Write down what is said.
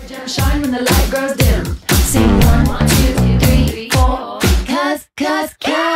Shine when the light grows dim. Sing 1, 2, 3, 4. 'Cause